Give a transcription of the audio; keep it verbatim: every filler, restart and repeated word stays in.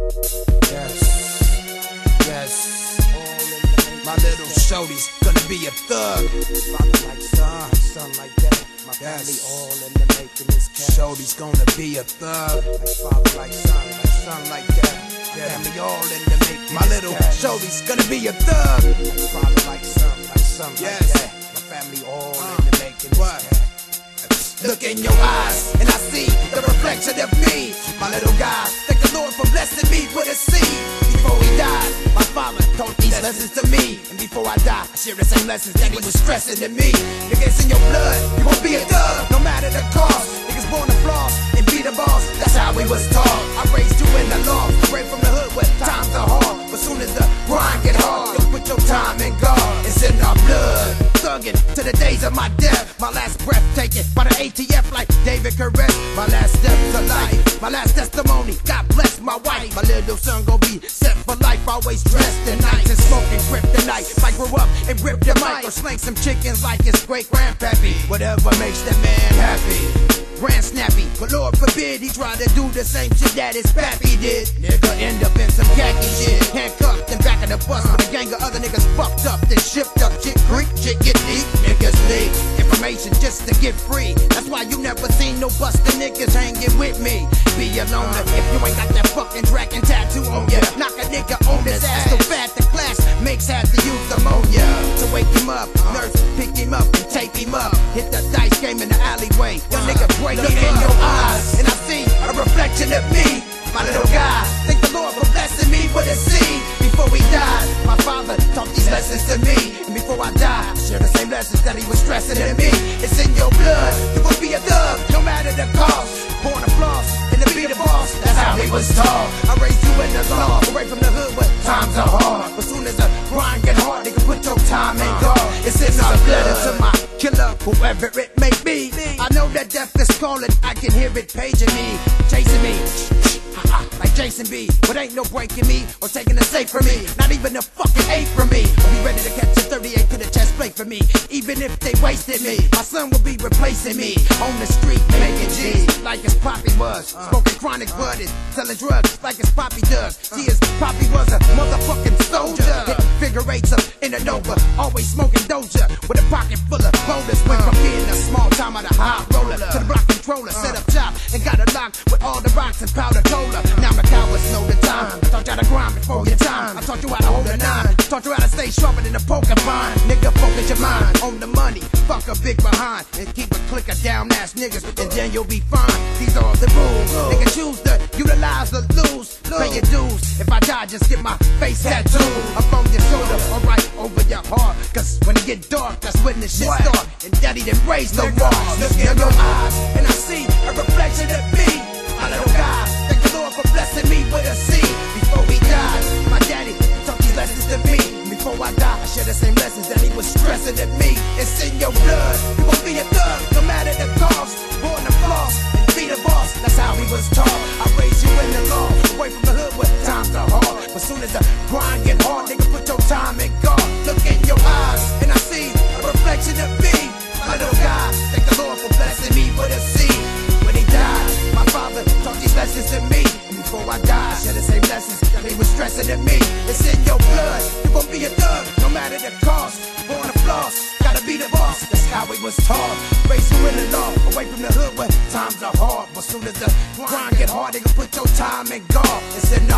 Yes, yes. My little shorty's gonna be a thug. Father like son, son like that. My family all in the making this cash. Shorty's gonna be a thug. Like father like son, like son like that. Yeah. Family all in the making. My little shorty's gonna be a thug. Like father like son, like son yes. like that. My family all uh, in the making this what? cash. Look in your eyes, and I see the reflection of me. My little guy, thank the Lord for blessing me with a seed. Before he died, my father taught these lessons to me. And before I die, I share the same lessons that he was stressing to me. Niggas in your blood, you won't be a thug, no matter the cost. Niggas born to floss and be the boss, that's how we was taught. I raised you in the law, straight from the hood where times are hard. But soon as the grind get hard, you put your time in God. It's in our blood. Thuggin' to the days of my death. My last breath taken by the A T F like David Koresh. My last steps of life, my last testimony. God bless my wife. My little son gon' be set for life. Always dressed in nights and smoking kryptonite. Might grow up and rip the mic or slang some chickens like his great grandpappy. Whatever makes that man happy. Grand snappy, but Lord forbid he try to do the same shit that his pappy did. Nigga end up in some khaki shit, handcuffed and back of the bus with a gang of other niggas fucked up, then shipped up. Shit creep, shit get deep, niggas need information just to get free. That's why you never seen no bustin' niggas hanging with me. Be a loner if you ain't got that fucking dragon tattoo on ya. Knock a nigga on his ass so fat the class makes have to use ammonia to wake him up. Nurse pick him up and tape him up. Hit the dice game in the alleyway. Your nigga break. Look in your eyes, and I see a reflection of me. My little guy, thank the Lord for blessing me with a seed. Before he died, my father taught these lessons to me. And before I die, I share the same lessons that he was stressing to me. It's in your blood, you gon' be a thug, no matter the cost. Born to floss, and to be the boss, that's how he was taught. I raised you in the law, away from the hood, but times are hard. But soon as the grind get hard, they can put your time in God. It's in our blood, into my killer, whoever it may be. I know that death is calling, I can hear it paging me, chasing me, like Jason B. But ain't no breaking me or taking a safe from me. Not even a fucking eight from me. I'll be ready to catch a thirty-eight to the chest plate for me. Even if they wasted me, my son will be replacing me on the street, making G's like his poppy was. Smoking chronic bud and selling drugs like his poppy does. See, his poppy was a motherfucking soldier. Hitting figure eights up in a Nova, always smoking Doja with a pocket full of boulders. Went from being a small time at a high roller to the block controller. Set up shop and got it locked with all the rocks and powder cola. Now the cowards know the time. I taught you how to grind before your time. I taught you how to hold a nine. Taught you how to stay sharper than a poker vine. Nigga, focus your mind on the money. Fuck a big behind and keep a click of down ass niggas, and then you'll be fine. These are the rules. Nigga, choose to utilize or lose. Pay your dues. If I die, just get my face tattooed up on your shoulder or right over your heart. Cause when it get dark, that's when the shit start. And daddy didn't raise no bars. Look in your eyes, and I see a reflection of me. My little guy, thank the Lord for blessing me with a seed. Before he died, my daddy taught these lessons to me. Before I die, I share the same lessons that he was stressing to me. It's in your blood, you gon' be a thug, no matter the cost. Born to floss and be the boss, that's how he was taught. I raised you in the law, away from the hood where times are hard. But soon as the grind get hard, nigga, put your time in God. Look in your eyes, and I see a reflection of me. My little guy, thank the Lord for blessing me with a seed. When he died, my father taught these lessons to me. And before I die, I share the same lessons that he was stressing to me. It's in your blood, you gon' be a thug, no matter the cost. Born to floss, gotta be the boss, that's how we was taught. Raised you in the law, away from the hood where times are hard. But soon as the grind get hard, they gon' put your time in God. It's in